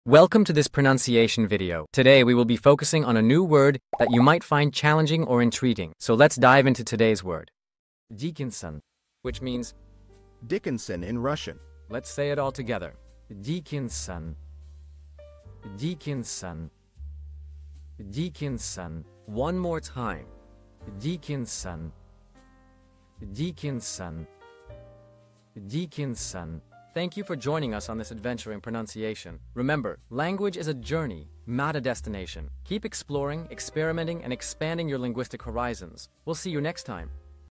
Welcome to this pronunciation video. Today we will be focusing on a new word that you might find challenging or intriguing. So let's dive into today's word. Dickinson, which means Dickinson in Russian. Let's say it all together. Dickinson. Dickinson. Dickinson. One more time. Dickinson. Dickinson. Dickinson. Thank you for joining us on this adventure in pronunciation. Remember, language is a journey, not a destination. Keep exploring, experimenting, and expanding your linguistic horizons. We'll see you next time.